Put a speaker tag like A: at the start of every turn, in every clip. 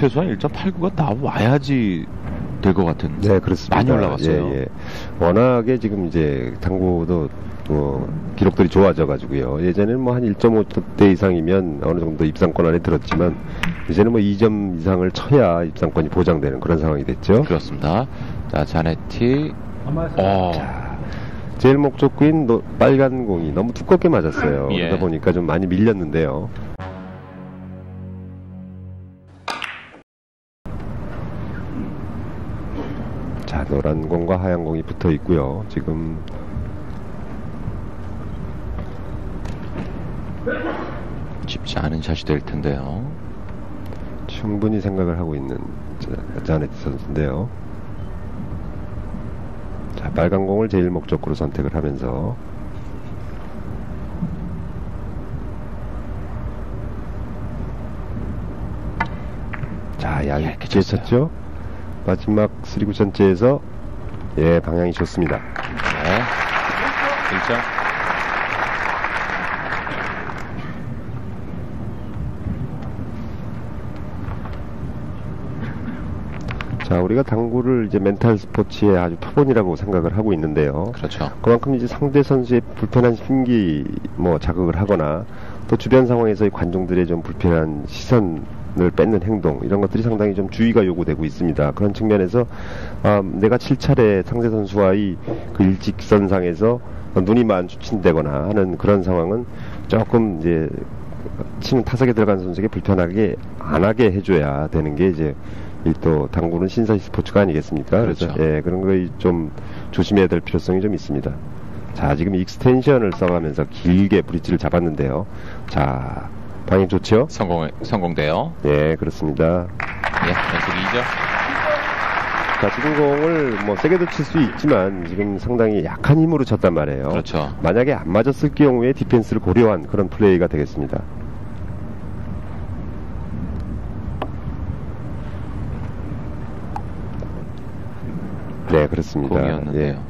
A: 최소한 1.89가 나와야지 될 것 같은.
B: 네, 그렇습니다.
A: 많이 올라갔어요.
B: 예, 예. 워낙에 지금 이제 당구도 기록들이 좋아져가지고요. 예전에는 뭐 한 1.5대 이상이면 어느 정도 입상권 안에 들었지만 이제는 뭐 2점 이상을 쳐야 입상권이 보장되는 그런 상황이 됐죠.
A: 그렇습니다. 자, 자네티.
B: 자, 제일 목적구인 빨간 공이 너무 두껍게 맞았어요.
A: 예.
B: 그러다 보니까 좀 많이 밀렸는데요. 자, 노란 공과 하얀 공이 붙어 있고요. 지금
A: 쉽지 않은 샷이 될 텐데요.
B: 충분히 생각을 하고 있는 자네티 선수인데요. 자, 빨간 공을 제일 목적구로 선택을 하면서 자, 얇게 쳤죠. 마지막 3구션째에서 예, 방향이 좋습니다.
A: 네. 1점.
B: 자, 우리가 당구를 이제 멘탈 스포츠의 아주 표본이라고 생각을 하고 있는데요.
A: 그렇죠.
B: 그만큼 이제 상대 선수의 불편한 심기 자극을 하거나 또 주변 상황에서의 관중들의 좀 불편한 시선을 뺏는 행동, 이런 것들이 상당히 좀 주의가 요구되고 있습니다. 그런 측면에서 내가 7차례 상대 선수와의 그 일직선상에서 눈이 마주친다거나 하는 그런 상황은 조금 이제 치는 타석에 들어간 선수에게 불편하게 안 하게 해줘야 되는 게 이제 또 당구는 신선 스포츠가 아니겠습니까?
A: 그렇죠.
B: 그래서 예, 그런 거에 좀 조심해야 될 필요성이 좀 있습니다. 자, 지금 익스텐션을 써가면서 길게 브릿지를 잡았는데요. 자, 방향 좋죠?
A: 성공돼요.
B: 예, 그렇습니다.
A: 예, 연속 2점.
B: 자, 지금 공을 세게도 칠 수 있지만 지금 상당히 약한 힘으로 쳤단 말이에요.
A: 그렇죠.
B: 만약에 안 맞았을 경우에 디펜스를 고려한 그런 플레이가 되겠습니다. 네, 그렇습니다.
A: 공이었는데요.
B: 예.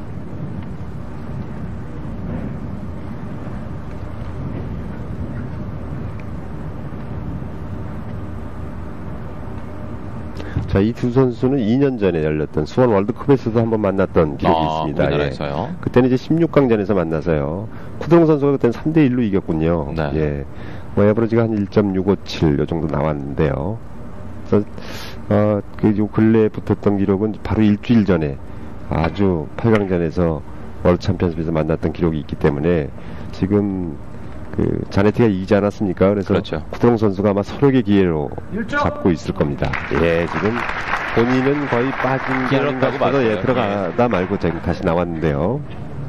B: 자, 이 두 선수는 2년 전에 열렸던 수원 월드컵에서도 한번 만났던 기록이 있습니다.
A: 우리나라에서요?
B: 예. 그때는 이제 16강전에서 만나서요. 쿠드롱 선수가 그때는 3대1로 이겼군요.
A: 네.
B: 예. 에버리지가 한 1.657 요 정도 나왔는데요. 그래서 그 근래에 붙었던 기록은 바로 일주일 전에 아주 8강전에서 월드 챔피언십에서 만났던 기록이 있기 때문에 지금 그 자네티가 이기지 않았습니까? 그래서
A: 그렇죠.
B: 쿠드롱 선수가 아마 서력의 기회로 잡고 있을 겁니다. 예, 지금 본인은 거의 빠진 게 아닌가 싶어서 예, 들어가다 말고 다시 나왔는데요.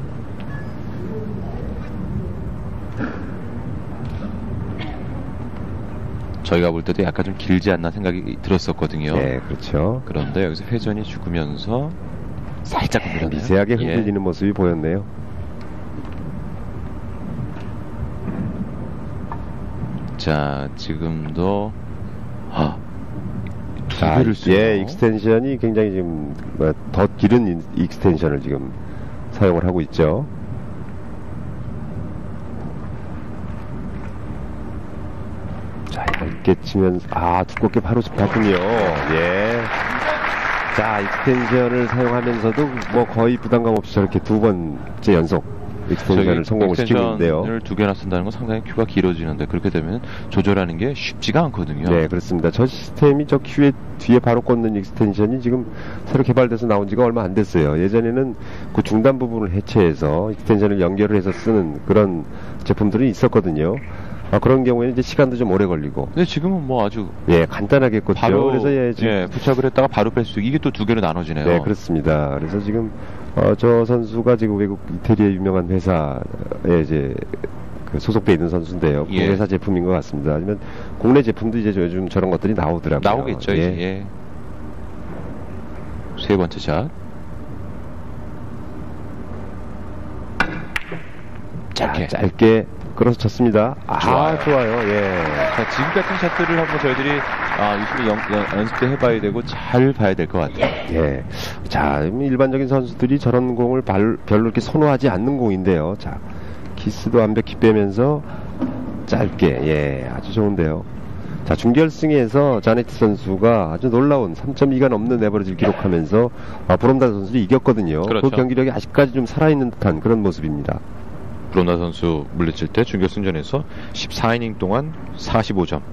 A: 저희가 볼 때도 약간 좀 길지 않나 생각이 들었었거든요.
B: 네, 그렇죠.
A: 그런데 여기서 회전이 죽으면서 살짝 흔들리네요.
B: 미세하게 흔들리는 모습이 보였네요.
A: 자, 지금도 두
B: 자,
A: 개를 쓰네요.
B: 예, 익스텐션이 굉장히 지금 더 길은 익스텐션을 지금 사용을 하고 있죠. 자, 얇게 치면 두껍게 바로 봤군요. 예. 자, 익스텐션을 사용하면서도 거의 부담감 없이 저렇게 두 번째 연속 익스텐션을 성공을 시키고 있는데요.
A: 익스텐션을 두 개나 쓴다는 건 상당히 큐가 길어지는데 그렇게 되면 조절하는 게 쉽지가 않거든요.
B: 네, 그렇습니다. 저 시스템이 저 큐의 뒤에 바로 꽂는 익스텐션이 지금 새로 개발돼서 나온 지가 얼마 안 됐어요. 예전에는 그 중단 부분을 해체해서 익스텐션을 연결을 해서 쓰는 그런 제품들이 있었거든요. 그런 경우에는 이제 시간도 좀 오래 걸리고.
A: 근데 지금은 아주
B: 간단하게 꽂죠.
A: 바로
B: 그래서 지금
A: 부착을 했다가 바로 뺄 수 이게 또 두 개로 나눠지네요.
B: 네, 그렇습니다. 그래서 지금 저 선수가 지금 외국 이태리의 유명한 회사에 이제 소속돼 있는 선수인데요.
A: 예.
B: 국내사 제품인 것 같습니다. 아니면 국내 제품도 이제 요즘 저런 것들이 나오더라고요.
A: 나오겠죠. 이제. 예. 세 번째 샷.
B: 짧게 끌어서 쳤습니다. 좋아요. 예.
A: 자, 지금 같은 샷들을 한번 저희들이 유심히 연습 때 해봐야 되고 잘 봐야 될 것 같아요.
B: 예. 자, 일반적인 선수들이 저런 공을 별로 이렇게 선호하지 않는 공인데요. 자, 키스도 완벽히 빼면서 짧게, 아주 좋은데요. 자, 준결승에서 자네트 선수가 아주 놀라운 3.2가 넘는 에버리지를 기록하면서 브롬다 선수를 이겼거든요.
A: 그렇죠.
B: 그 경기력이 아직까지 좀 살아있는 듯한 그런 모습입니다.
A: 브론다 선수 물리칠 때 준결승전에서 14이닝 동안 45점,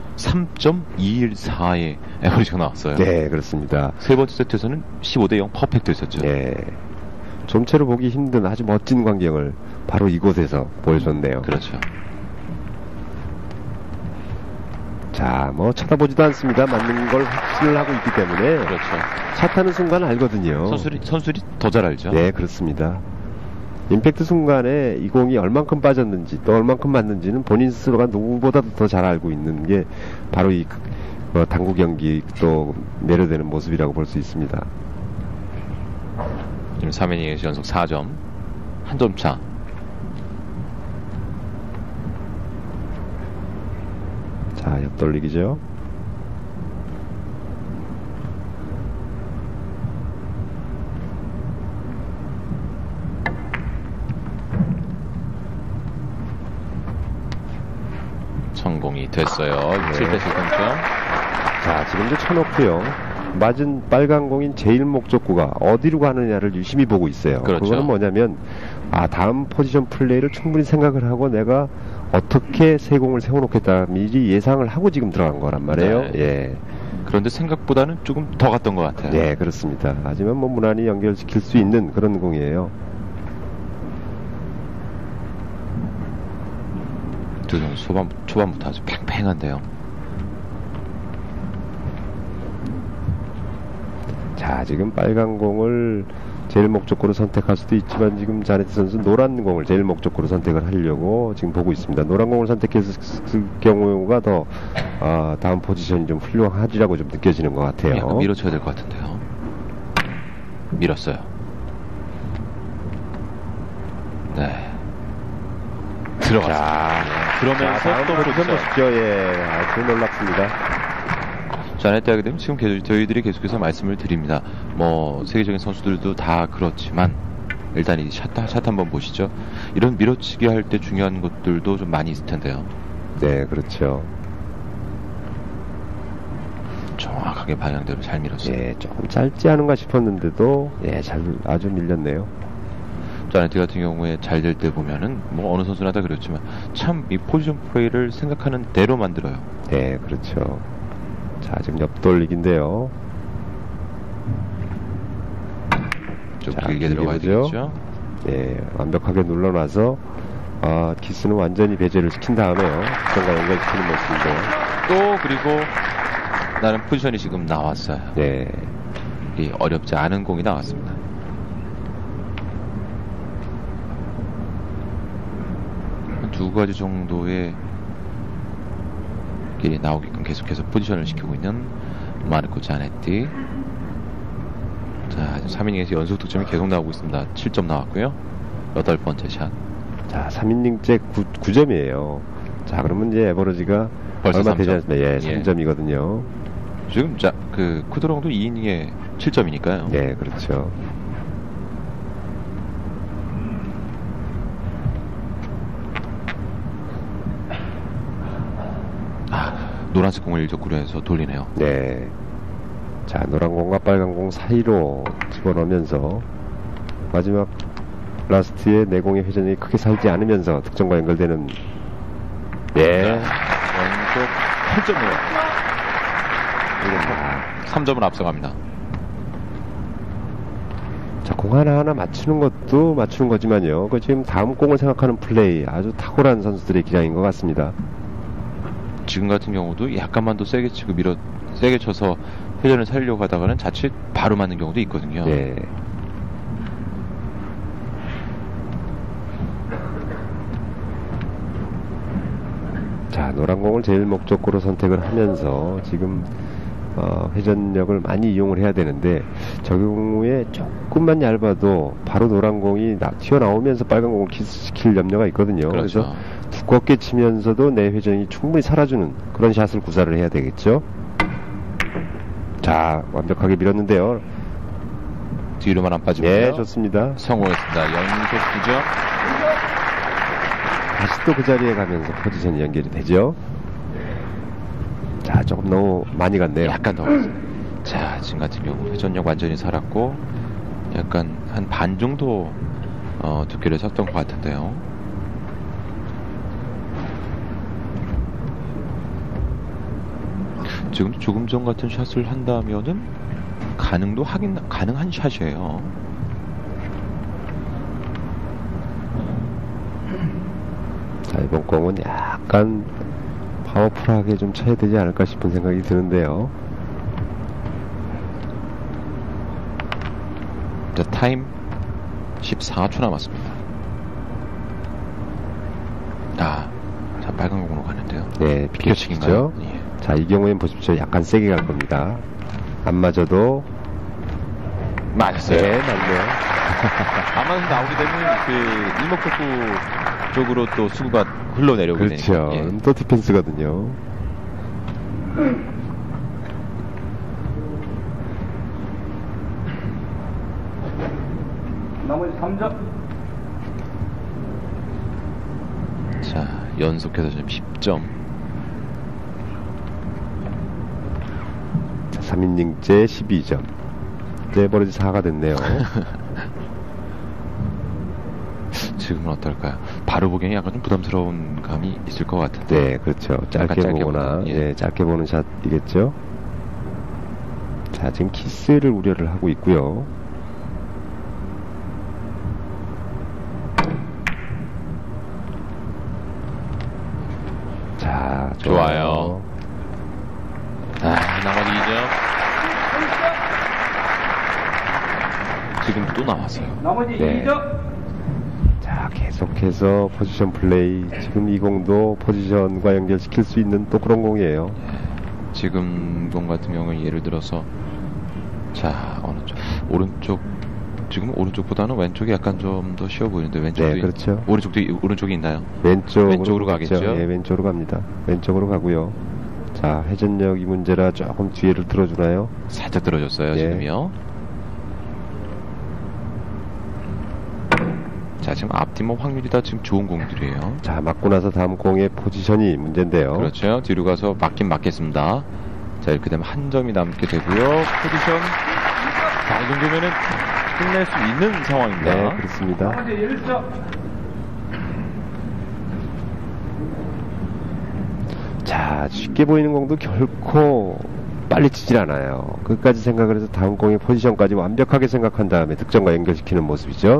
A: 3.214의 에버리지가 나왔어요.
B: 네, 그렇습니다.
A: 세 번째 세트에서는 15대0 퍼펙트였었죠.
B: 네. 좀채로 보기 힘든 아주 멋진 광경을 바로 이곳에서 보여줬네요.
A: 그렇죠.
B: 자, 뭐 쳐다보지도 않습니다. 맞는 걸 확신을 하고 있기 때문에
A: 그렇죠.
B: 차 타는 순간 알거든요.
A: 선수들이 더 잘 알죠.
B: 네, 그렇습니다. 임팩트 순간에 이 공이 얼만큼 빠졌는지 또 얼만큼 맞는지는 본인 스스로가 누구보다도 더 잘 알고 있는 게 바로 이 당구 경기 또 매료되는 모습이라고 볼 수 있습니다.
A: 지금 3이닝에서 연속 4점, 한 점 차.
B: 자, 옆돌리기죠.
A: 성공이 됐어요.
B: 네.
A: 7대 7점.
B: 자, 지금도 쳐놓고요. 맞은 빨간 공인 제일 목적구가 어디로 가느냐를 유심히 보고 있어요.
A: 그렇죠.
B: 그거는 뭐냐면 다음 포지션 플레이를 충분히 생각을 하고 내가 어떻게 세 공을 세워놓겠다 미리 예상을 하고 지금 들어간 거란 말이에요.
A: 네.
B: 예.
A: 그런데 생각보다는 조금 더 갔던 것 같아요.
B: 네, 그렇습니다. 하지만 뭐 무난히 연결시킬 수 있는 그런 공이에요.
A: 두 선수 초반부터 아주 팽팽한데요.
B: 자, 지금 빨간 공을 제일 목적구로 선택할 수도 있지만 지금 자네트 선수 노란 공을 제일 목적구로 선택을 하려고 지금 보고 있습니다. 노란 공을 선택했을 경우가 더 다음 포지션이 좀 훌륭하지라고 좀 느껴지는 것 같아요.
A: 약간 밀어쳐야 될 것 같은데요. 밀었어요. 네. 들어갔습니다. 그러면서
B: 다음
A: 또
B: 포지션
A: 보죠.
B: 보시죠. 예, 아주 놀랍습니다.
A: 자네트 하게 되면 지금 저희들이 계속해서 말씀을 드립니다. 뭐 세계적인 선수들도 다 그렇지만 일단 이 샷 한번 보시죠. 이런 밀어치기 할 때 중요한 것들도 좀 많이 있을 텐데요.
B: 네, 그렇죠.
A: 정확하게 방향대로 잘 밀었어요.
B: 예, 조금 짧지 않은가 싶었는데도 아주 밀렸네요.
A: 자네트 같은 경우에 잘 될 때 보면은 뭐 어느 선수나 다 그렇지만 참 이 포지션 플레이를 생각하는 대로 만들어요.
B: 네, 그렇죠. 자, 지금 옆돌리기인데요.
A: 좀
B: 자,
A: 길게 들어가야
B: 길게 보죠.
A: 되겠죠.
B: 네, 완벽하게 눌러놔서 키스는 완전히 배제를 시킨 다음에요. 정가 연결시키는 모습인데.
A: 또 그리고 나는 포지션이 지금 나왔어요.
B: 네,
A: 이 어렵지 않은 공이 나왔습니다. 한 두 가지 정도의 길이 나오게끔 계속해서 포지션을 시키고 있는 마르코 자네티. 자, 3이닝에서 연속 득점이 계속 나오고 있습니다. 7점 나왔고요. 8번째 샷.
B: 자, 3이닝째 9점이에요. 자, 그러면 이제 에버러지가
A: 벌써
B: 얼마
A: 3점.
B: 되지 않습니까? 예,
A: 예.
B: 3점이거든요.
A: 지금 쿠드롱도 2이닝에 7점이니까요.
B: 네, 그렇죠.
A: 노란색 공을 일적구로 해서 돌리네요.
B: 네. 자, 노란 공과 빨간 공 사이로 집어넣으면서 마지막 라스트에 내공의 회전이 크게 살지 않으면서 득점과 연결되는
A: 연속 8점으로 3점을 앞서갑니다.
B: 자, 공 하나하나 맞추는 것도 맞추는 거지만요. 지금 다음 공을 생각하는 플레이 아주 탁월한 선수들의 기량인 것 같습니다.
A: 지금 같은 경우도 약간만 더 세게 치고 세게 쳐서 회전을 살려고 하다가는 자칫 바로 맞는 경우도 있거든요.
B: 네. 자, 노란 공을 제일 목적구로 선택을 하면서 지금 회전력을 많이 이용을 해야 되는데 저 경우에 조금만 얇아도 바로 노란 공이 튀어나오면서 빨간 공을 키스시킬 염려가 있거든요.
A: 그렇죠.
B: 그래서 두껍게 치면서도 내 회전이 충분히 살아주는 그런 샷을 구사를 해야 되겠죠. 자, 완벽하게 밀었는데요.
A: 뒤로만 안 빠지고요.
B: 네, 좋습니다.
A: 성공했습니다. 연속 9점.
B: 다시 또 그 자리에 가면서 포지션이 연결이 되죠. 자, 조금 너무 많이 갔네요.
A: 약간 더 갔어요. 자, 지금 같은 경우 회전력 완전히 살았고 약간 한 반 정도 두께를 섰던 것 같은데요. 지금 조금 전 같은 샷을 한다면은 가능한 샷이에요.
B: 자, 이번 공은 약간 파워풀하게 좀 쳐야 되지 않을까 싶은 생각이 드는데요.
A: 자, 타임 14초 남았습니다. 자, 빨간 공으로 가는데요.
B: 네, 비켜치기죠.
A: 예.
B: 자, 이 경우엔 보십시오. 약간 세게 갈 겁니다. 안 맞아도.
A: 맞았어요.
B: 네, 맞네요.
A: 아마 나오게 되면 그 일목적구 쪽으로 또 수구가 흘러내려오게
B: 그렇죠.
A: 되니까. 예.
B: 또 디펜스거든요.
C: 나머지 3점.
A: 자, 연속해서 지금 10점.
B: 자, 3이닝째 12점. 네, 버리지 4가 됐네요.
A: 지금은 어떨까요? 바로 보기에는 약간 좀 부담스러운 감이 있을 것 같은데.
B: 네, 그렇죠. 짧게
A: 짧게
B: 보거나,
A: 보는, 예.
B: 예, 짧게 보는 샷이겠죠. 자, 지금 키스를 우려를 하고 있고요. 자,
A: 좋아요. 나머지 2점. 지금 또 나왔어요.
C: 나머지
B: 네.
C: 2점.
B: 자, 계속해서 포지션 플레이. 지금 이 공도 포지션과 연결시킬 수 있는 또 그런 공이에요.
A: 지금 공 같은 경우는 예를 들어서 자, 어느 쪽? 오른쪽. 지금 오른쪽보다는 왼쪽이 약간 좀 더 쉬워 보이는데 왼쪽도
B: 네, 그렇죠.
A: 오른쪽이 있나요?
B: 왼쪽으로
A: 가겠죠?
B: 예, 왼쪽으로 갑니다. 왼쪽으로 가고요. 자, 회전력이 문제라 조금 뒤에를 들어주나요?
A: 살짝 들어줬어요.
B: 예.
A: 지금요. 자, 지금 앞뒤모 확률이 다 지금 좋은 공들이에요.
B: 자, 맞고 나서 다음 공의 포지션이 문제인데요.
A: 그렇죠. 뒤로 가서 맞겠습니다. 자, 이렇게 되면 한 점이 남게 되고요. 포지션. 자, 이 정도면은 끝낼 수 있는 상황입니다.
B: 네, 그렇습니다.
C: 나머지 1점.
B: 자, 쉽게 보이는 공도 결코 빨리 치질 않아요. 끝까지 생각을 해서 다음 공의 포지션까지 완벽하게 생각한 다음에 득점과 연결시키는 모습이죠.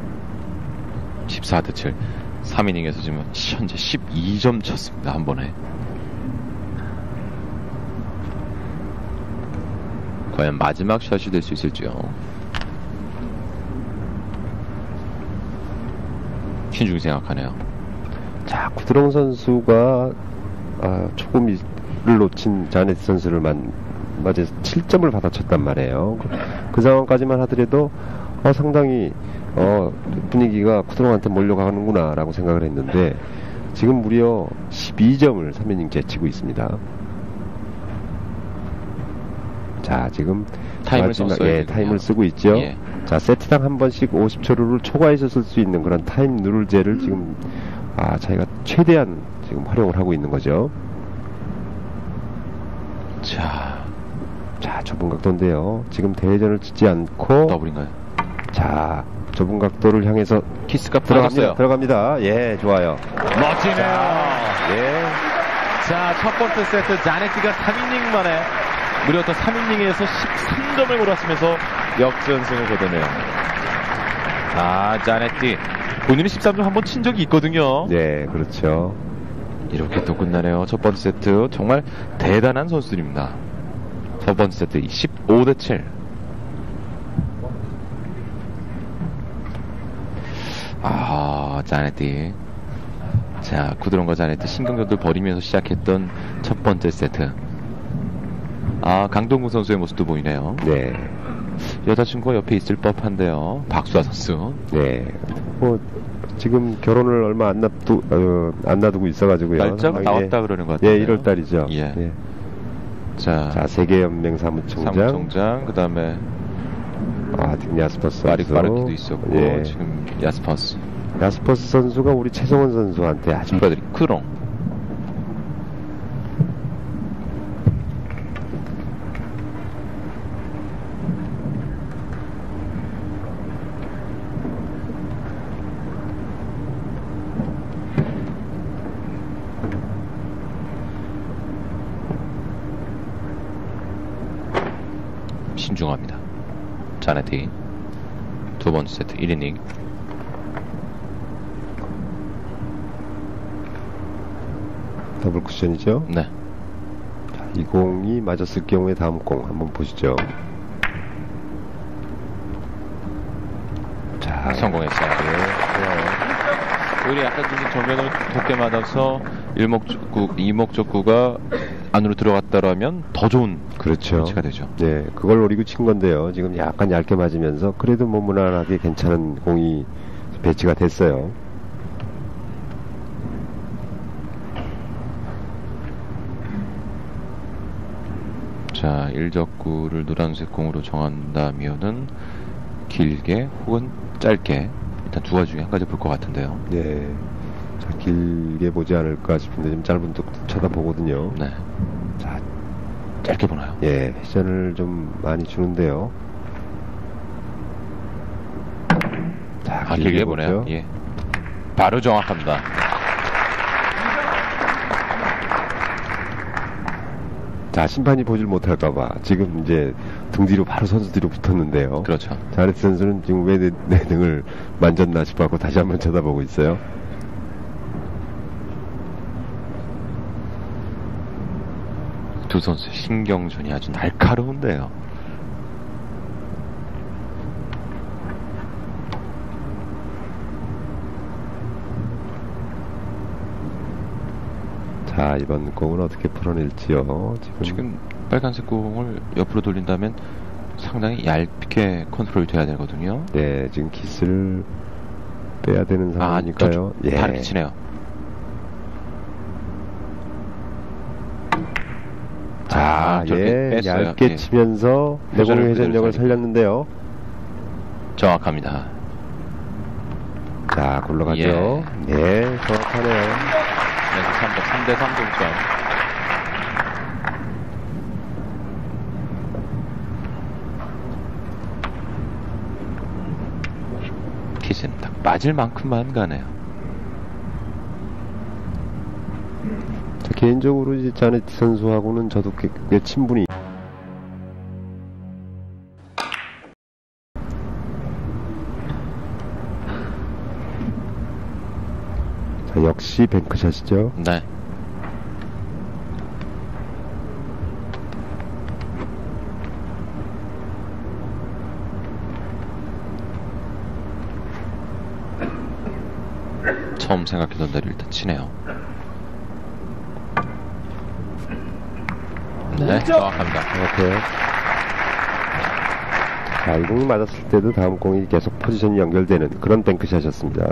A: 14대 7. 3이닝에서 지금 현재 12점 쳤습니다. 한 번에. 과연 마지막 샷이 될 수 있을지요. 신중히 생각하네요.
B: 자, 구드롱 선수가 조금 를 놓친 자네트 선수를 맞아서 7점을 받아쳤단 말이에요. 그 상황까지만 하더라도 상당히 분위기가 구드롱한테 몰려가는구나 라고 생각을 했는데 지금 무려 12점을 3이닝째 치고 있습니다. 자, 지금
A: 타임을 썼어요.
B: 타임을 쓰고 있죠.
A: 예.
B: 자, 세트당 한 번씩 50초를 초과해서 쓸 수 있는 그런 타임 누를제를 지금 자기가 최대한 지금 활용을 하고 있는 거죠.
A: 자,
B: 좁은 각도인데요. 지금 대회전을 치지 않고
A: 더블인가요?
B: 자, 좁은 각도를 향해서
A: 키스가 들어갔어요.
B: 들어갑니다. 예, 좋아요.
A: 멋지네요.
B: 예.
A: 자, 첫 번째 세트 자네티가 3이닝 만에 무려 또 3이닝에서 13점을 몰았으면서 역전승을 거두네요. 자네티 본인이 13점 한번 친 적이 있거든요.
B: 네, 그렇죠.
A: 이렇게 또 끝나네요. 첫 번째 세트 정말 대단한 선수들입니다. 첫 번째 세트 15대 7. 자네티. 자, 구드론과 자네티 신경전을 벌이면서 시작했던 첫 번째 세트. 강동구 선수의 모습도 보이네요.
B: 네.
A: 여자친구가 옆에 있을 법한데요. 박수아 선수.
B: 네. 지금 결혼을 얼마 안 놔두고 있어가지고요.
A: 날짜가 나왔다 그러는 것 같아요.
B: 예, 1월 달이죠.
A: 예.
B: 예.
A: 자,
B: 세계연맹 사무총장.
A: 그 다음에
B: 지금 야스퍼스
A: 마리도 있었고,
B: 예.
A: 지금 야스퍼스.
B: 야스퍼스 선수가 우리 최성원 선수한테 아주
A: 축하드리. 크롱. 신중합니다. 자네티 두 번째 세트 1이닝.
B: 더블 쿠션이죠.
A: 네.
B: 자, 이 공이 맞았을 경우에 다음 공 한번 보시죠. 자,
A: 성공했어요. 오히려 약간 좀 정면을 곱게 맞아서 이목적구가 안으로 들어갔다라면 더 좋은
B: 그렇죠.
A: 위치가 되죠.
B: 네, 그걸 노리고 친 건데요. 지금 약간 얇게 맞으면서 그래도 뭐 무난하게 괜찮은 공이 배치가 됐어요.
A: 자, 1적구를 노란색 공으로 정한다면은 길게 혹은 짧게 일단 두 가지 중에 한 가지 볼 것 같은데요.
B: 네, 자, 길게 보지 않을까 싶은데 좀 짧은 뚝 쳐다보거든요.
A: 네.
B: 자,
A: 짧게 보나요?
B: 예, 회전을 좀 많이 주는데요. 자,
A: 길게 보네요.
B: 보죠.
A: 예. 바로 정확합니다.
B: 자, 심판이 보질 못할까봐 지금 이제 등 뒤로 바로 선수 뒤로 붙었는데요.
A: 그렇죠.
B: 자네트 선수는 지금 왜 내 등을 만졌나 싶어갖고 다시 한번 쳐다보고 있어요.
A: 두 선수의 신경전이 아주 날카로운데요.
B: 자, 이번 공은 어떻게 풀어낼지요.
A: 지금 빨간색 공을 옆으로 돌린다면 상당히 얇게 컨트롤이 돼야 되거든요.
B: 네, 지금 키스를 빼야 되는 상황이니까요.
A: 예. 다르게 치네요.
B: 자, 예,
A: 뺐어요.
B: 얇게
A: 예.
B: 치면서 내공의 회전력을 살렸는데요.
A: 정확합니다.
B: 자, 굴러가죠. 네, 정확하네요.
A: 네, 3대 3 동점. 킷은 딱 빠질 만큼만 가네요.
B: 자, 개인적으로 이제 자네트 선수하고는 저도 꽤 친분이. 자, 역시 뱅크샷이죠.
A: 네. 처음 생각했던 대로 일단 치네요. 네, 정확합니다.
B: 정확해요. 자, 이 공이 맞았을 때도 다음 공이 계속 포지션이 연결되는 그런 뱅크샷이었습니다.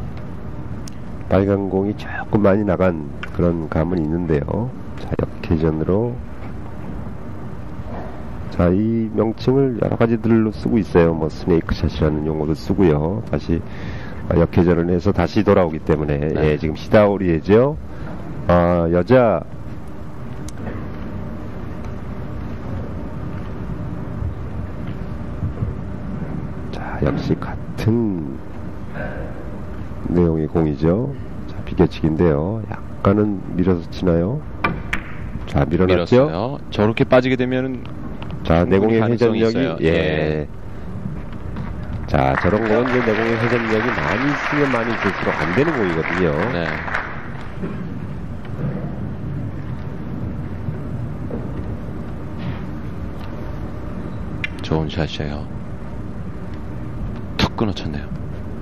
B: 빨간 공이 조금 많이 나간 그런 감은 있는데요. 자, 역회전으로. 자, 이 명칭을 여러 가지들로 쓰고 있어요. 뭐 스네이크 샷이라는 용어도 쓰고요. 다시 역회전을 해서 다시 돌아오기 때문에
A: 네.
B: 예, 지금 히다오리에죠. 여자 자, 역시 같은 내용의 공이죠. 자, 비껴치기인데요. 약간은 밀어서 치나요? 자, 밀어놨죠.
A: 밀었어요. 저렇게 빠지게 되면
B: 자, 내공의
A: 가능성이
B: 회전력이
A: 있어요.
B: 예. 자, 저런 거는 이제 내공의 회전력이 많이 쓰면 많이 쓸수록 안 되는 공이거든요.
A: 네. 좋은 샷이에요. 툭 끊어쳤네요.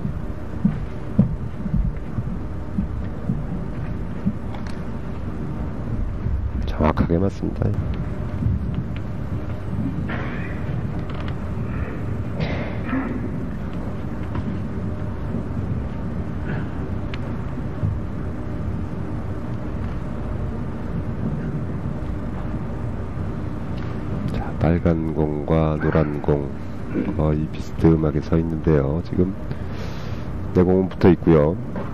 B: 정확하게 맞습니다. 자, 빨간 공과 노란 공 거의 비스듬하게 서 있는데요. 지금 내공은 붙어 있고요.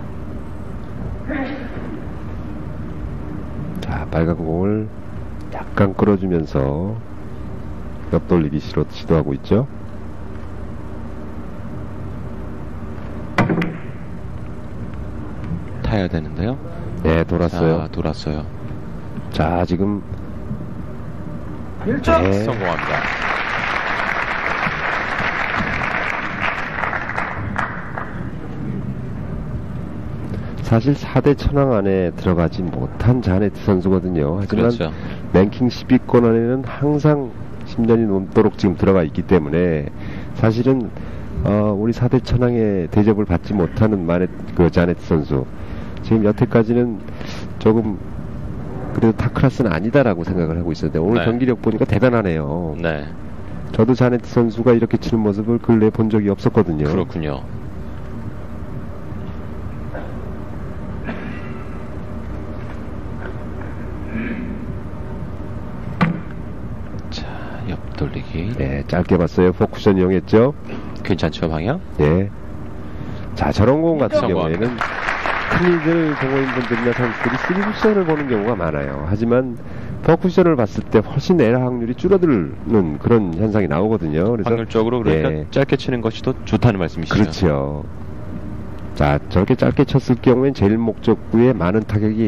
B: 자, 빨간 공을 약간 끌어주면서 옆돌리기 시도하고 있죠.
A: 타야 되는데요.
B: 네, 돌았어요.
A: 자, 돌았어요.
B: 자, 지금
A: 네. 성공합니다.
B: 사실 4대 천왕 안에 들어가지 못한 자네트 선수거든요. 하지만
A: 그렇죠.
B: 랭킹 10위권 안에는 항상 10년이 넘도록 지금 들어가 있기 때문에 사실은 우리 4대 천왕의 대접을 받지 못하는 자네트 선수, 지금 여태까지는 조금 그래도 탑클래스는 아니다라고 생각을 하고 있었는데 오늘
A: 네.
B: 경기력 보니까 대단하네요.
A: 네.
B: 저도 자네트 선수가 이렇게 치는 모습을 근래에 본 적이 없었거든요.
A: 그렇군요. 자, 옆돌리기.
B: 네, 짧게 봤어요. 포쿠션 이용했죠.
A: 괜찮죠, 방향?
B: 네. 자, 저런 공 같은
A: 성공.
B: 경우에는 흔히들 동호인분들이나 선수들이 3쿠션을 보는 경우가 많아요. 하지만 퍼쿠션을 봤을 때 훨씬 에러 확률이 줄어드는 그런 현상이 나오거든요. 그래서
A: 확률적으로 그러니까
B: 예.
A: 짧게 치는 것이 더 좋다는 말씀이시죠?
B: 그렇죠. 자, 저렇게 짧게 쳤을 경우엔 제일 목적구에 많은 타격이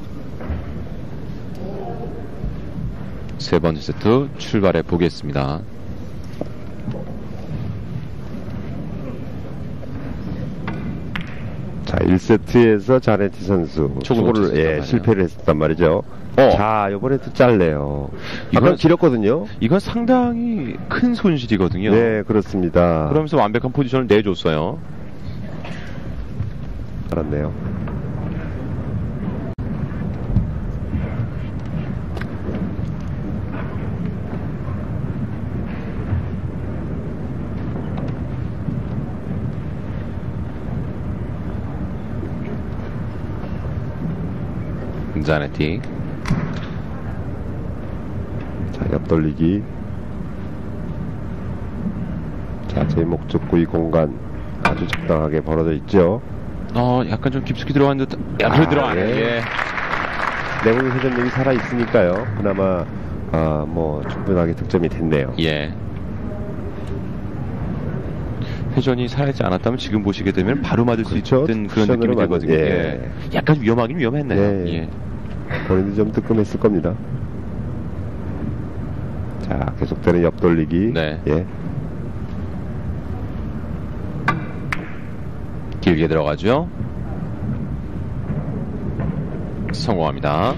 A: 세 번째 세트 출발해 보겠습니다.
B: 자, 1세트에서 자네티 선수
A: 초구를
B: 초구를
A: 쳤단
B: 실패를 했었단 말이죠. 자, 이번에도 짧네요. 아까
A: 이건
B: 길었거든요.
A: 이건 상당히 큰 손실이거든요.
B: 네, 그렇습니다.
A: 그러면서 완벽한 포지션을 내줬어요.
B: 알았네요.
A: 자네티.
B: 자, 옆돌리기. 자, 제 목적구 이 공간 아주 적당하게 벌어져 있죠.
A: 약간 좀 깊숙이 들어간 듯. 약간 들어가네.
B: 예.
A: 예.
B: 내공의 회전력이 살아 있으니까요. 그나마 뭐 충분하게 득점이 됐네요.
A: 예. 회전이 살아있지 않았다면 지금 보시게 되면 바로 맞을
B: 그렇죠.
A: 수 있는 그런 느낌이
B: 쿠션으로
A: 들거든요.
B: 맞는,
A: 예. 약간 위험하긴 위험했네요.
B: 예.
A: 예.
B: 본인도 좀 뜨끔했을 겁니다. 자, 계속되는 옆돌리기.
A: 네.
B: 예.
A: 길게 들어가죠. 성공합니다.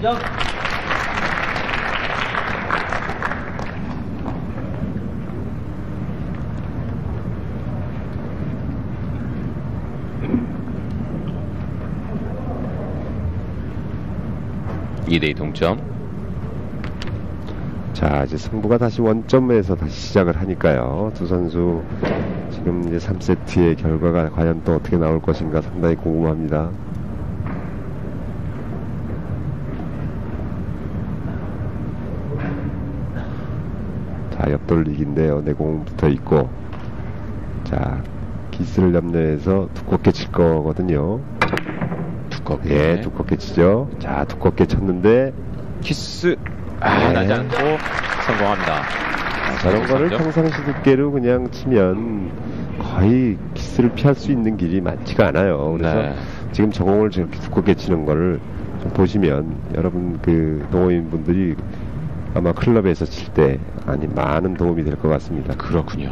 A: (2대2) 동점.
B: 자, 이제 승부가 다시 원점에서 다시 시작을 하니까요. 두 선수 지금 이제 3세트의 결과가 과연 또 어떻게 나올 것인가 상당히 궁금합니다. 자, 옆돌리기인데요. 내공 붙어 있고. 자, 기스를 염려해서 두껍게 칠 거거든요.
A: 두껍게.
B: 예, 두껍게 치죠. 자, 두껍게 쳤는데
A: 키스.
B: 네.
A: 나지 않고 성공합니다.
B: 저런 거를
A: 3점.
B: 평상시 두께로 그냥 치면 거의 키스를 피할 수 있는 길이 많지가 않아요. 그래서
A: 네.
B: 지금 저 공을 저렇게 두껍게 치는 거를 좀 보시면 여러분 그 동호인 분들이 아마 클럽에서 칠 때 아니 많은 도움이 될 것 같습니다.
A: 그렇군요.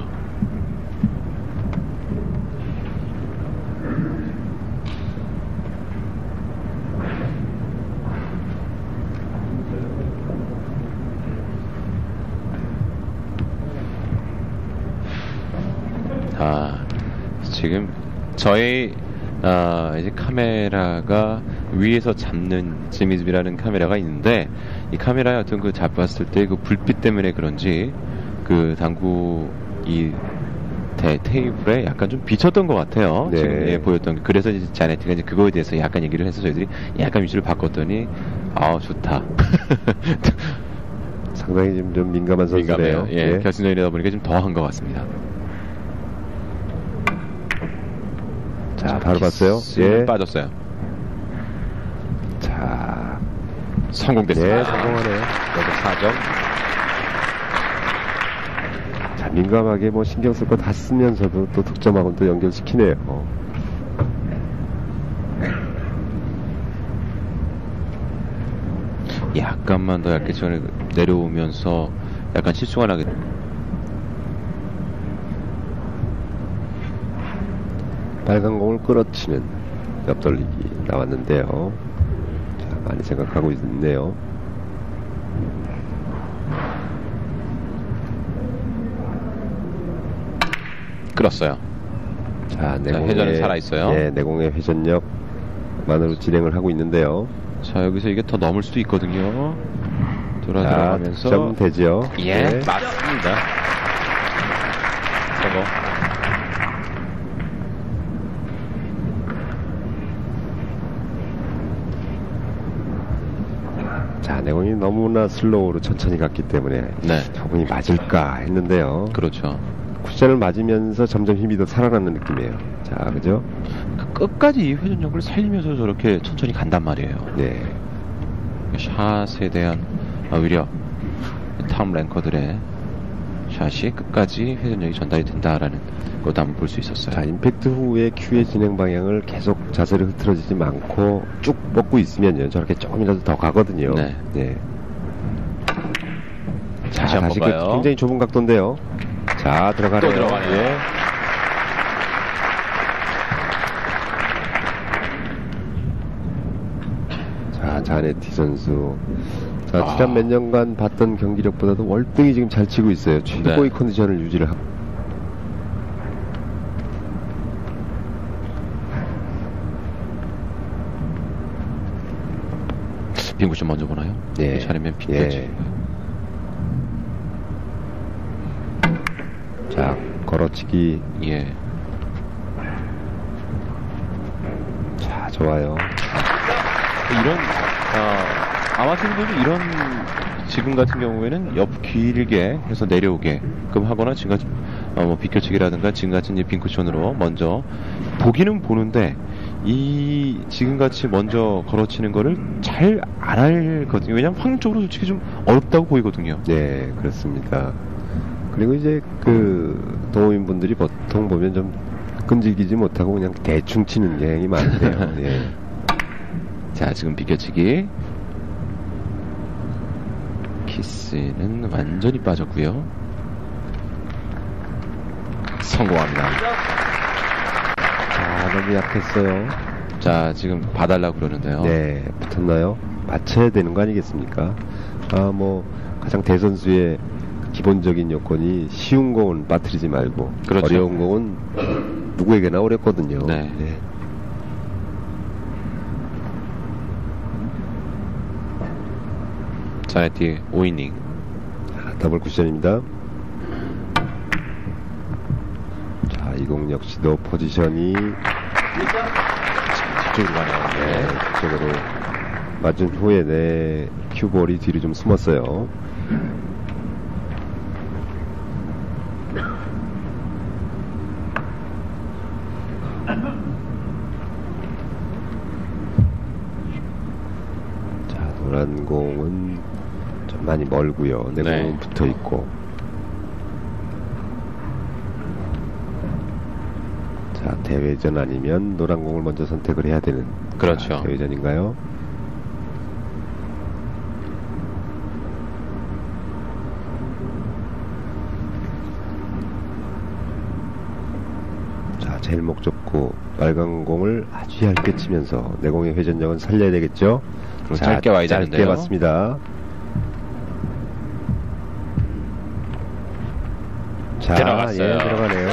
A: 지금 저희 이제 카메라가 위에서 잡는 지미즈비라는 카메라가 있는데 이 카메라에 어떤 그 잡았을 때 그 불빛 때문에 그런지 그 당구 이 테이블에 약간 좀 비쳤던 것 같아요.
B: 네.
A: 지금 예, 보였던 게. 그래서 이제 자네트가 이제 그거에 대해서 약간 얘기를 해서 저희들이 약간 위치를 바꿨더니 좋다.
B: 상당히 좀 민감한 선수네요.
A: 민감해요. 예, 결승전이다 보니까 좀 더 한 것 같습니다.
B: 자, 바로 봤어요.
A: 예. 빠졌어요.
B: 자,
A: 성공됐습니다.
B: 예, 성공하네요.
A: 여기 4점.
B: 자, 민감하게 뭐 신경 쓸 거 다 쓰면서도 또 득점하고는 또 연결시키네요.
A: 약간만 더 얇게 전에 내려오면서 약간 실수가 나게.
B: 빨간 공을 끌어치는 옆돌리기 나왔는데요. 자, 많이 생각하고 있네요.
A: 끌었어요.
B: 자, 내공의
A: 회전이 살아있어요.
B: 예, 내공의 회전력만으로 진행을 하고 있는데요.
A: 자, 여기서 이게 더 넘을 수도 있거든요. 들어가면서
B: 득점 되죠.
A: 예,
B: 네.
A: 맞습니다. 저거
B: 자, 내공이 너무나 슬로우로 천천히 갔기 때문에
A: 네.
B: 저분이 맞을까 했는데요.
A: 그렇죠.
B: 쿠션을 맞으면서 점점 힘이 더 살아나는 느낌이에요. 자, 그죠?
A: 끝까지 이 회전력을 살리면서 저렇게 천천히 간단 말이에요.
B: 네.
A: 샷에 대한 오히려 탑 랭커들의 샷이 끝까지 회전력이 전달이 된다라는 것도 한번 볼 수 있었어요.
B: 자, 임팩트 후에 큐의 진행 방향을 계속 자세를 흐트러지지 않고 쭉 뻗고 있으면요. 저렇게 조금이라도 더 가거든요.
A: 네.
B: 네. 자,
A: 다시 한번
B: 다시
A: 봐요.
B: 굉장히 좁은 각도인데요. 자, 들어가네요.
A: 또 들어가네요.
B: 예. 자, 자네티 선수. 자, 지난 몇 년간 봤던 경기력보다도 월등히 지금 잘 치고 있어요. 최고의 컨디션을 유지를 하고.
A: 빈 쿠션 먼저 보나요?
B: 네.
A: 차례면 빈겠지.
B: 예. 자, 걸어치기.
A: 예.
B: 자, 좋아요.
A: 이런 아마추어들도 이런 지금 같은 경우에는 옆 길게 해서 내려오게끔 하거나 지금 같은 뭐 비껴치기라든가 지금 같은 빈 쿠션으로 먼저 보기는 보는데 이 지금같이 먼저 걸어치는 거를 잘 안 알거든요. 왜냐면 확률적으로 솔직히 좀 어렵다고 보이거든요.
B: 네, 그렇습니다. 그리고 이제 그 동호인분들이 보통 보면 좀 끈질기지 못하고 그냥 대충 치는 경향이 많대요. 예.
A: 자, 지금 비껴치기 키스는 완전히 빠졌고요. 성공합니다.
B: 자, 너무 약했어요.
A: 자, 지금 봐달라고 그러는데요.
B: 네, 붙었나요? 맞춰야 되는 거 아니겠습니까? 뭐 가장 대선수의 기본적인 요건이 쉬운 공은 빠뜨리지 말고
A: 그렇죠.
B: 어려운 공은 누구에게나 어렵거든요.
A: 네.
B: 네.
A: 자네티 5이닝.
B: 더블 쿠션입니다. 자, 이 공 역시도 포지션이
A: 뒤쪽으로 가네요.
B: 네, 뒤쪽으로 맞은 후에 네, 큐볼이 뒤로 좀 숨었어요. 자, 노란 공은 좀 많이 멀고요. 내
A: 네.
B: 공은 붙어 있고. 자, 대회전 아니면 노란 공을 먼저 선택을 해야 되는.
A: 그렇죠.
B: 자, 대회전인가요? 자, 제일 목 좁고 빨간 공을 아주 얇게 치면서 내공의 회전력은 살려야 되겠죠? 자,
A: 짧게 와야
B: 짧게
A: 되는데요.
B: 맞습니다. 자,
A: 들어갔어요.
B: 예, 들어가네요.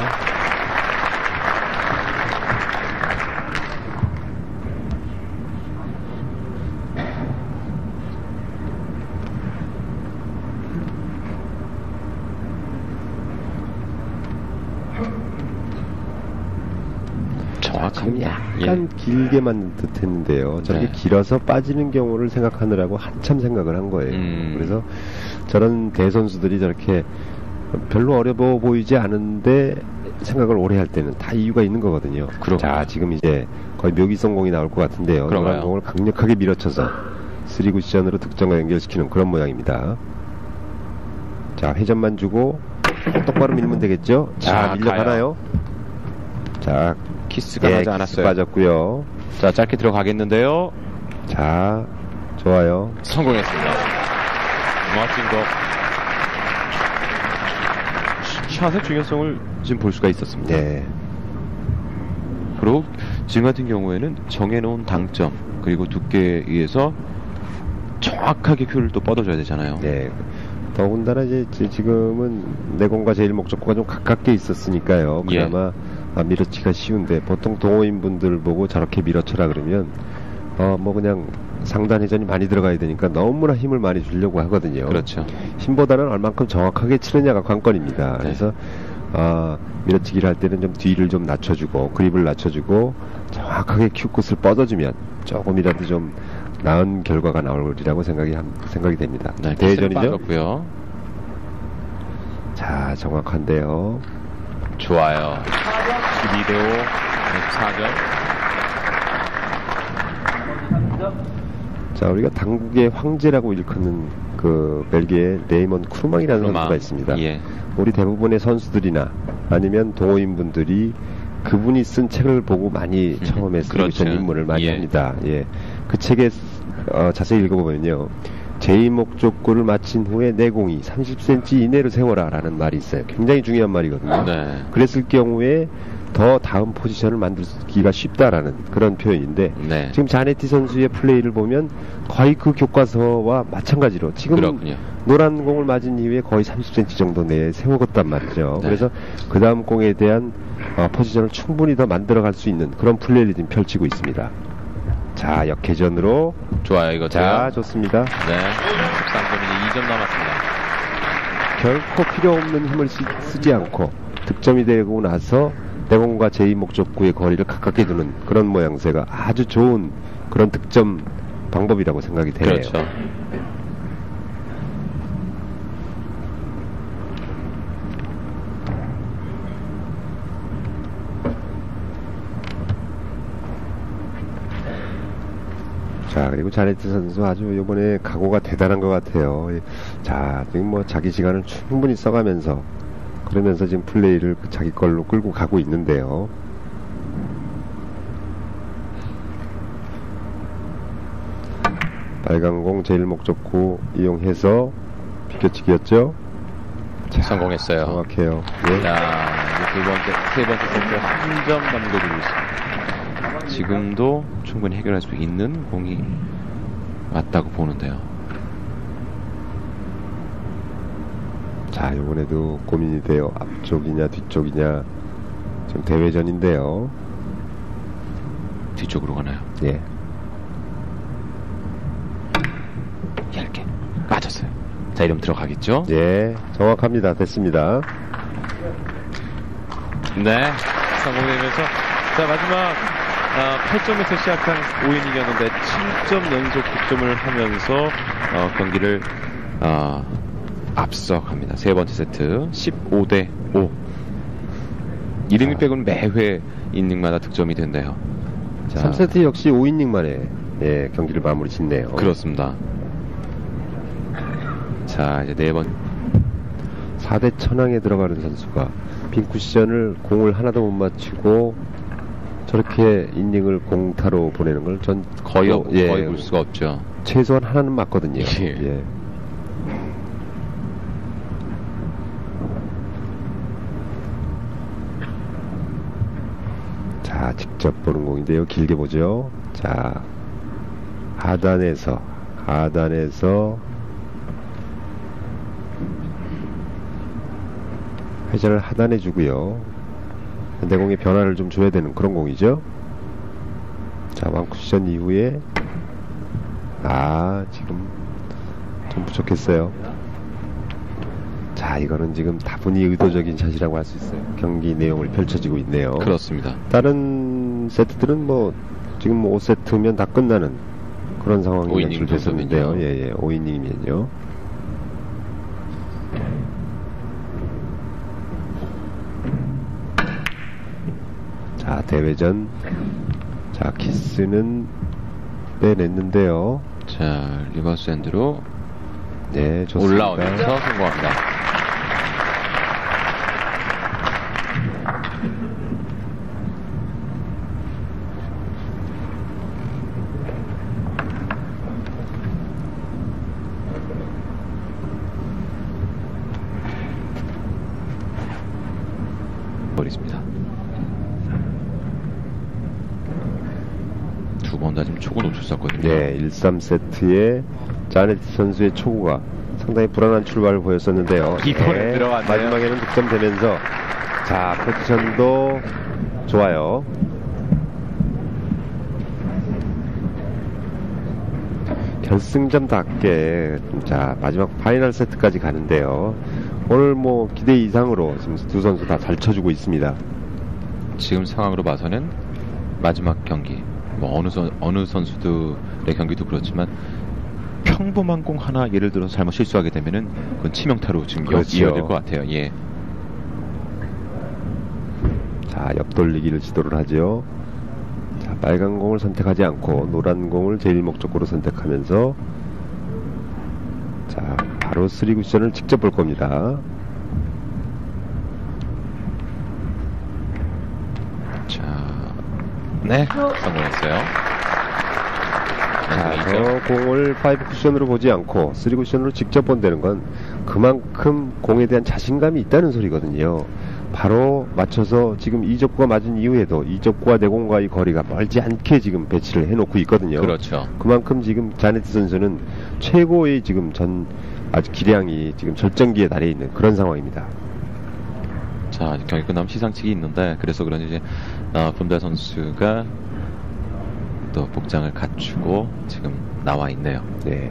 B: 지금 약간 길게 맞는 듯 했는데요. 저렇게
A: 네.
B: 길어서 빠지는 경우를 생각하느라고 한참 생각을 한 거예요. 그래서 저런 대선수들이 저렇게 별로 어려워 보이지 않은데 생각을 오래 할 때는 다 이유가 있는 거거든요.
A: 그렇군요.
B: 자, 지금 이제 거의 묘기성공이 나올 것 같은데요.
A: 그런가요?
B: 노란 공을 강력하게 밀어쳐서 3쿠션으로 득점과 연결시키는 그런 모양입니다. 자, 회전만 주고 똑바로 밀면 되겠죠? 자, 밀려가나요? 자,
A: 키스가
B: 예,
A: 하지
B: 키스
A: 않았어요.
B: 빠졌고요.
A: 자, 짧게 들어가겠는데요.
B: 자, 좋아요.
A: 성공했습니다. 멋진 거. 샷의 중요성을 지금 볼 수가 있었습니다.
B: 네.
A: 그리고 지금 같은 경우에는 정해놓은 당점 그리고 두께에 의해서 정확하게 큐를 또 뻗어줘야 되잖아요.
B: 네. 더군다나 이제 지금은 내공과 제일 목적구가 좀 가깝게 있었으니까요. 그나마 밀어치기가 쉬운데 보통 동호인 분들 보고 저렇게 밀어쳐라 그러면 뭐 그냥 상단 회전이 많이 들어가야 되니까 너무나 힘을 많이 주려고 하거든요.
A: 그렇죠.
B: 힘보다는 얼만큼 정확하게 치느냐가 관건입니다.
A: 네.
B: 그래서 밀어치기를 할 때는 좀 뒤를 좀 낮춰주고 그립을 낮춰주고 정확하게 큐 끝을 뻗어주면 조금이라도 좀 나은 결과가 나오리라고 생각이 됩니다.
A: 네,
B: 대회전이죠.
A: 고요.
B: 자, 정확한데요.
A: 좋아요. 12대5, 4점.
B: 자, 우리가 당국의 황제라고 일컫는 그 벨기에 레이먼 크루망이라는 선수가 있습니다.
A: 예.
B: 우리 대부분의 선수들이나 아니면 동호인분들이 그분이 쓴 책을 보고 많이 처음에 쓰고 있던 입문을 많이 합니다. 예. 그 책에 자세히 읽어보면요. 제2목적구를 마친 후에 내공이 30cm 이내로 세워라 라는 말이 있어요. 굉장히 중요한 말이거든요.
A: 네.
B: 그랬을 경우에 더 다음 포지션을 만들기가 쉽다라는 그런 표현인데
A: 네.
B: 지금 자네티 선수의 플레이를 보면 거의 그 교과서와 마찬가지로 지금
A: 그렇군요.
B: 노란 공을 맞은 이후에 거의 30cm 정도 내에 세워갔단 말이죠.
A: 네.
B: 그래서 그 다음 공에 대한 포지션을 충분히 더 만들어갈 수 있는 그런 플레이를 지금 펼치고 있습니다. 자, 역회전으로.
A: 좋아요, 이거.
B: 자, 좋습니다.
A: 네. 13점이 2점 남았습니다.
B: 결코 필요 없는 힘을 쓰지 않고 득점이 되고 나서 내공과 제2목적구의 거리를 가깝게 두는 그런 모양새가 아주 좋은 그런 득점 방법이라고 생각이 되네요.
A: 그렇죠.
B: 자, 그리고 자네트 선수 아주 이번에 각오가 대단한 것 같아요. 자, 지금 뭐 자기 시간을 충분히 써가면서 그러면서 지금 플레이를 자기 걸로 끌고 가고 있는데요. 빨간 공 제일 목적구 이용해서 비껴치기였죠. 자,
A: 성공했어요.
B: 정확해요. 예.
A: 자, 세 번째 세트 한 점 남겨두고 있습니다. 지금도 충분히 해결할 수 있는 공이 맞다고 보는데요.
B: 자, 이번에도 고민이 돼요. 앞쪽이냐 뒤쪽이냐. 지금 대회전인데요.
A: 뒤쪽으로 가나요?
B: 예.
A: 얇게 빠졌어요. 자, 이러면 들어가겠죠?
B: 예, 정확합니다. 됐습니다.
A: 네, 성공되면서 자, 마지막 8점에서 시작한 5이닝이었는데 7점 연속 득점을 하면서 경기를 앞서갑니다. 세 번째 세트 15대5. 1이닝 빼고는 매회 이닝마다 득점이 된대요. 자,
B: 3세트 역시 5이닝 만에 예, 경기를 마무리 짓네요.
A: 그렇습니다. 자, 이제 네 번
B: 4대 천왕에 들어가는 선수가 빈 쿠션을 공을 하나도 못 맞추고 저렇게 이닝을 공타로 보내는 걸 전
A: 거의
B: 예,
A: 거의 볼 수가 없죠.
B: 최소한 하나는 맞거든요.
A: 예.
B: 예. 자, 직접 보는 공인데요. 길게 보죠. 자, 하단에서 회전을 하단해 주고요. 내공의 변화를 좀 줘야 되는 그런 공이죠. 자, 완쿠션 이후에 지금 좀 부족했어요. 자, 이거는 지금 다분히 의도적인 샷이라고 할 수 있어요. 경기 내용을 펼쳐지고 있네요.
A: 그렇습니다.
B: 다른 세트들은 뭐 지금 5세트면 다 끝나는 그런 상황이
A: 5이닝
B: 연출됐었는데요. 예, 5이닝이면요. 자, 대회전. 자, 키스는 빼냈는데요.
A: 자, 리버스 핸드로
B: 네, 좋습니다.
A: 올라오면서 성공합니다. 버리십니다. 나 지금 초구 놓쳤었거든요.
B: 네, 1-3세트에 자네트 선수의 초구가 상당히 불안한 출발을 보였었는데요.
A: 이번에 들어갔네요.
B: 마지막에는 득점되면서 자, 포지션도 좋아요. 결승전답게 자, 마지막 파이널 세트까지 가는데요. 오늘 뭐 기대 이상으로 지금 두 선수 다 잘 쳐주고 있습니다.
A: 지금 상황으로 봐서는 마지막 경기, 뭐 어느 선수들의 경기도 그렇지만 평범한 공 하나 예를 들어서 잘못 실수하게 되면은 그건 치명타로 지금
B: 그렇죠.
A: 이어질 것 같아요. 예.
B: 자, 옆돌리기를 시도를 하죠. 자, 빨간 공을 선택하지 않고 노란 공을 제일 목적으로 선택하면서 자, 바로 3쿠션을 직접 볼 겁니다.
A: 자, 네, 성공했어요.
B: 자, 저 공을 5쿠션으로 보지 않고 3쿠션으로 직접 본다는 건 그만큼 공에 대한 자신감이 있다는 소리거든요. 바로 맞춰서 지금 이적구가 맞은 이후에도 이적구와 내공과의 거리가 멀지 않게 지금 배치를 해놓고 있거든요.
A: 그렇죠.
B: 그만큼 지금 자네트 선수는 최고의 지금 아주 기량이 지금 절정기에 달해 있는 그런 상황입니다.
A: 자, 경기 끝나면 시상식이 있는데 그래서 그런지 이제 분달 선수가 또 복장을 갖추고 지금 나와 있네요.
B: 네.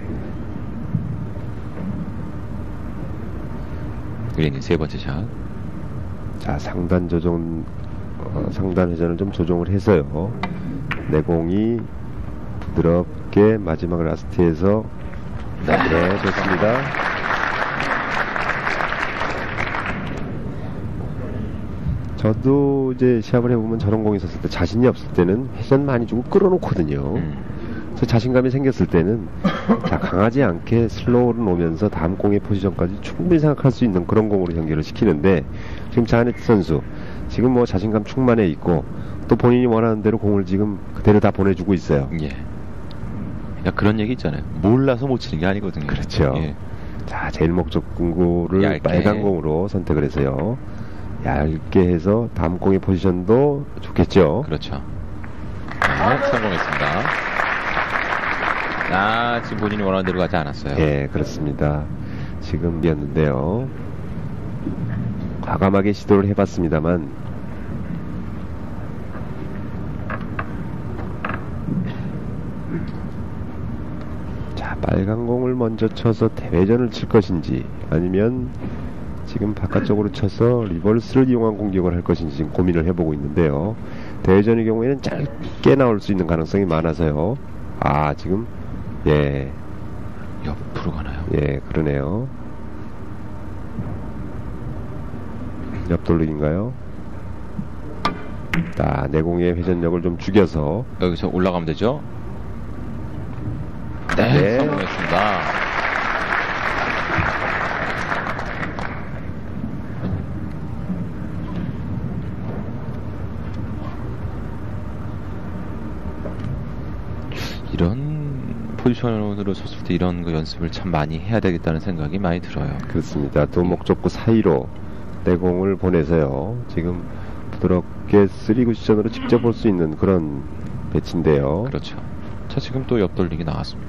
A: 그린이 세 번째 샷.
B: 자, 상단 회전을 좀 조정을 해서요. 내공이 부드럽게 마지막 라스트에서 네, 좋습니다. 저도 이제 시합을 해보면 저런 공이 있었을 때 자신이 없을 때는 회전 많이 주고 끌어놓거든요. 그래서 자신감이 생겼을 때는 자, 강하지 않게 슬로우를 놓으면서 다음 공의 포지션까지 충분히 생각할 수 있는 그런 공으로 연결을 시키는데 지금 자네트 선수 지금 뭐 자신감 충만해 있고 또 본인이 원하는 대로 공을 지금 그대로 다 보내주고 있어요.
A: 예. 야, 그런 얘기 있잖아요. 몰라서 못 치는 게 아니거든요.
B: 그렇죠.
A: 예.
B: 자, 제일 목적 공구를
A: 얇게.
B: 빨간 공으로 선택을 해서요. 얇게 해서 다음 공의 포지션도 좋겠죠.
A: 그렇죠. 네, 성공했습니다. 아, 지금 본인이 원하는 대로 가지 않았어요.
B: 예, 그렇습니다. 지금이었는데요. 과감하게 시도를 해봤습니다만 자, 빨간 공을 먼저 쳐서 대회전을 칠 것인지 아니면 지금 바깥쪽으로 쳐서 리버스를 이용한 공격을 할 것인지 지금 고민을 해보고 있는데요. 대회전의 경우에는 짧게 나올 수 있는 가능성이 많아서요. 아, 지금 예,
A: 옆으로 가나요?
B: 예, 그러네요. 옆돌리기인가요? 자, 내공의 회전력을 좀 죽여서
A: 여기서 올라가면 되죠? 네,
B: 네.
A: 성공했습니다. 이런 포지션으로 섰을 때 이런 거 연습을 참 많이 해야 되겠다는 생각이 많이 들어요.
B: 그렇습니다. 두 목적구 사이로 내공을 보내서요. 지금 부드럽게 3쿠션으로 직접 볼 수 있는 그런 배치인데요.
A: 그렇죠. 자, 지금 또 옆돌리기 나왔습니다.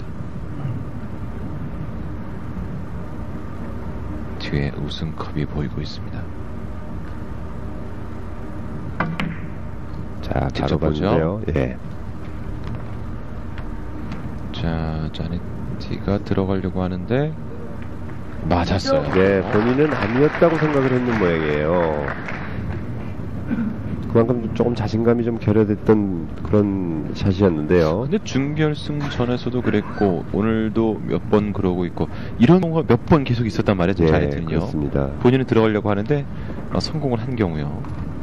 A: 뒤에 우승컵이 보이고 있습니다.
B: 자, 바로
A: 직접 보죠.
B: 봤는데요. 예.
A: 자, 자네티가 들어가려고 하는데 맞았어요.
B: 네, 본인은 아니었다고 생각을 했는 모양이에요. 그만큼 조금 자신감이 좀 결여됐던 그런 샷이었는데요.
A: 근데 준결승전에서도 그랬고 오늘도 몇 번 그러고 있고 이런 경우가 몇 번 계속 있었단 말이에요.
B: 네,
A: 자네티는요.
B: 그렇습니다.
A: 본인은 들어가려고 하는데 성공을 한 경우요.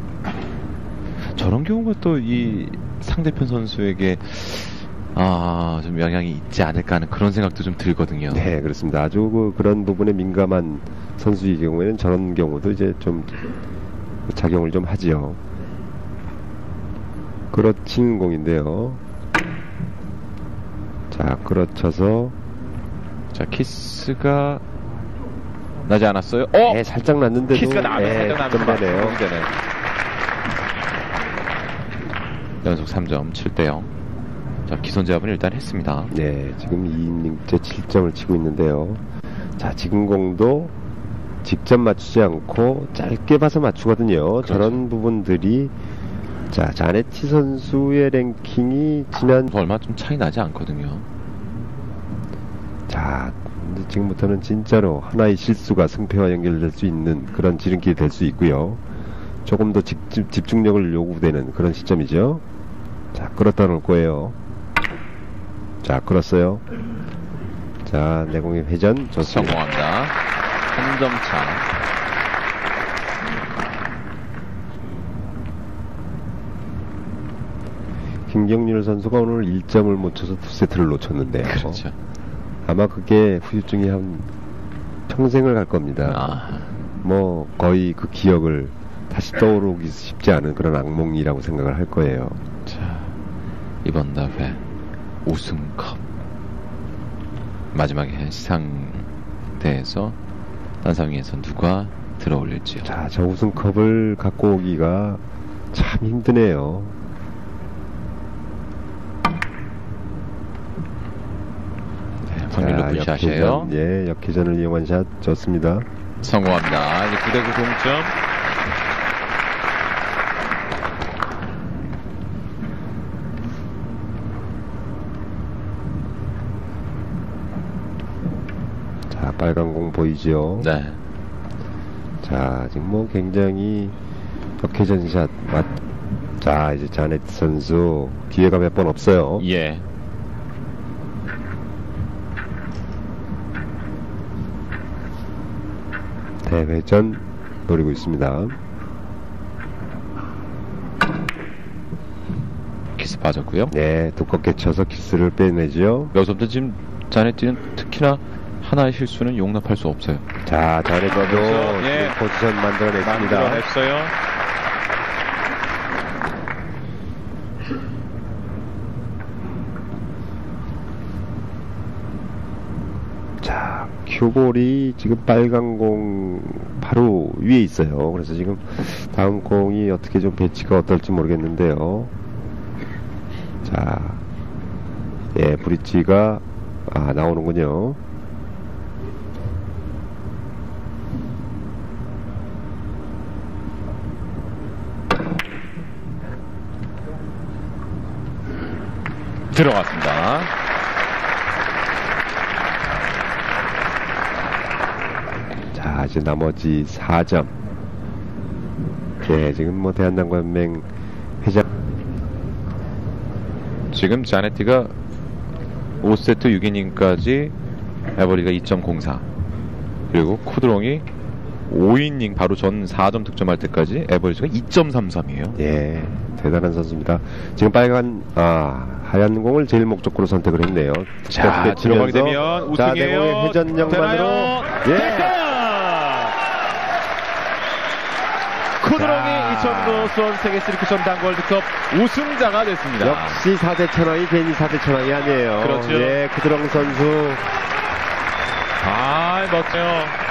A: 저런 경우가 또 이 상대편 선수에게 좀 영향이 있지 않을까 하는 그런 생각도 좀 들거든요.
B: 네, 그렇습니다. 아주 그런 부분에 민감한 선수의 경우에는 저런 경우도 이제 좀 작용을 좀 하지요. 끌어치는 공인데요. 자, 끌어쳐서
A: 자, 키스가 나지 않았어요?
B: 네, 살짝 났는데도
A: 키스가 나면 살짝 납니다.
B: 네,
A: 연속 3점 7대0. 자, 기선 제압을 일단 했습니다.
B: 네, 지금 2이닝째 7점을 치고 있는데요. 자, 지금 공도 직접 맞추지 않고 짧게 봐서 맞추거든요.
A: 그렇죠.
B: 저런 부분들이 자, 자네티 선수의 랭킹이 지난
A: 얼마 좀 차이 나지 않거든요.
B: 자, 이제 지금부터는 진짜로 하나의 실수가 승패와 연결될 수 있는 그런 지름길이 될 수 있고요. 조금 더 집중력을 요구되는 그런 시점이죠. 자, 끌었다 놓을 거예요. 자, 끌었어요. 자, 내공의 회전 좋습니다.
A: 성공합니다. 한 점 차.
B: 김경률 선수가 오늘 1점을 못 쳐서 2세트를 놓쳤는데요.
A: 그렇죠.
B: 아마 그게 후유증이 한 평생을 갈 겁니다.
A: 아,
B: 뭐 거의 그 기억을 다시 떠오르기 쉽지 않은 그런 악몽이라고 생각을 할 거예요.
A: 자, 이번 대회 우승컵 마지막에 시상대에서 단상위에서 누가 들어올릴지요.
B: 자, 저 우승컵을 갖고 오기가 참 힘드네요.
A: 네, 확률 높은 샷이에요.
B: 예, 역회전을 이용한 샷 좋습니다.
A: 성공합니다. 이제 9대9 동점.
B: 자, 빨간 공 보이죠?
A: 네.
B: 자, 지금 뭐 굉장히 역회전 샷 자, 이제 자네트 선수 기회가 몇 번 없어요.
A: 예.
B: 대회전 노리고 있습니다.
A: 키스 빠졌고요.
B: 네, 두껍게 쳐서 키스를 빼내죠.
A: 여기서부터 지금 자네티는 특히나 하나의 실수는 용납할 수 없어요.
B: 자, 자네트도
A: 그렇죠. 예.
B: 포지션 만들어냈습니다.
A: 만들어냈어요.
B: 자, 큐볼이 지금 빨간 공 바로 위에 있어요. 그래서 지금 다음 공이 어떻게 좀 배치가 어떨지 모르겠는데요. 자, 예, 브릿지가 나오는군요.
A: 들어갔습니다.
B: 자, 이제 나머지 4점. 예, 지금 뭐 대한당구연맹 회장
A: 지금 자네티가 5세트 6이닝까지 에버리가 2.04 그리고 쿠드롱이 5이닝 바로 전 4점 득점할 때까지 에버리지가 2.33이에요.
B: 예, 대단한 선수입니다. 지금 하얀 공을 제일 목적으로 선택을 했네요.
A: 자, 들어가게 되면 우승이에요.
B: 자, 내공의 회전력만으로 예.
A: 쿠드롱이 2009 수원 세계 3쿠션 당구 월드컵 우승자가 됐습니다.
B: 역시 4대 천왕이 괜히 4대 천왕이 아니에요.
A: 그렇죠.
B: 예, 쿠드롱 선수.
A: 멋져요.